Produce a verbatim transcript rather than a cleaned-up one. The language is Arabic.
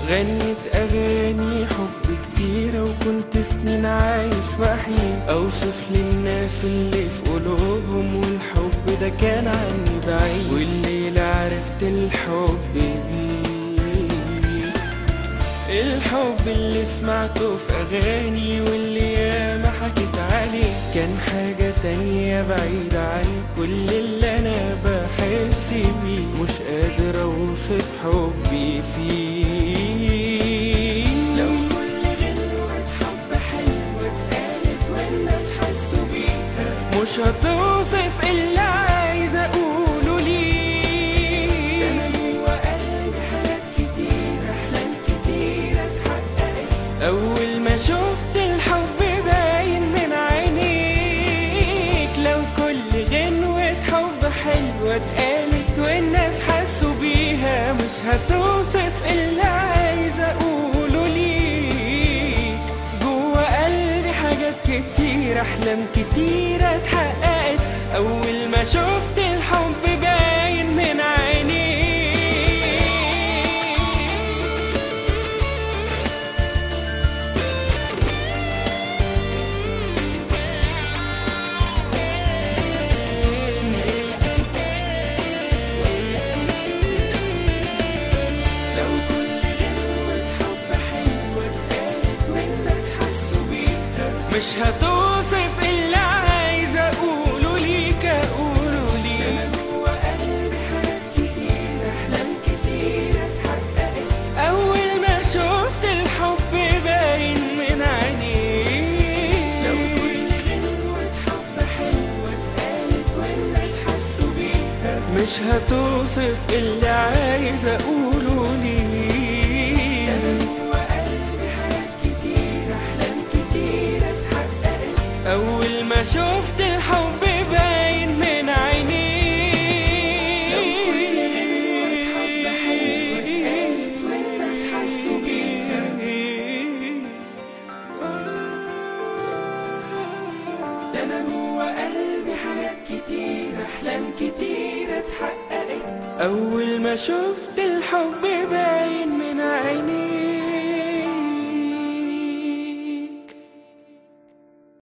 غنت أغاني حب كتيرة وكنت سنين عايش وحيد، أوصف للناس اللي في قلوبهم والحب ده كان عني بعيد، والليلة عرفت الحب بيه، الحب اللي سمعته في أغاني واللي ياما حكيت عليه كان حاجة تانية بعيدة عن كل اللي أنا بحس بيه، مش قادر أوصف حبي فيه. لو كل غنوة حب حلوة اتقالت والناس حسوا بيها مش هتوصف اللي عايز أقوله ليه. أنا جوا قلبي حاجات كتير، أحلام كتير اتحققت أول ما شفت الحب باين من عينيك. لو كل غنوة حب حلوة اتقالت والناس حسوا بيها مش هتوصف اللي عايز أقوله ليك. جوا قلبي حاجات كتير، أحلام كتير اتحققت أول ما شفت الحب باين من عينيك. مش هتوصف اللي عايز اقوله ليك اقوله ليك. انا جوا قلبي حاجات كتير، احلام كتير اتحققت اول ما شفت الحب باين من عينيك. لو كل غنوة حب حلوة اتقالت والناس حسوا بيها مش هتوصف اللي عايز اقوله ليك. أول ما شفت الحب باين من عينيك. لو كل غنوة حب حلوة اتقالت والناس حسوا بيها ده أنا جوا قلبي حاجات كتير، أحلام كتير اتحققت أول ما شفت الحب باين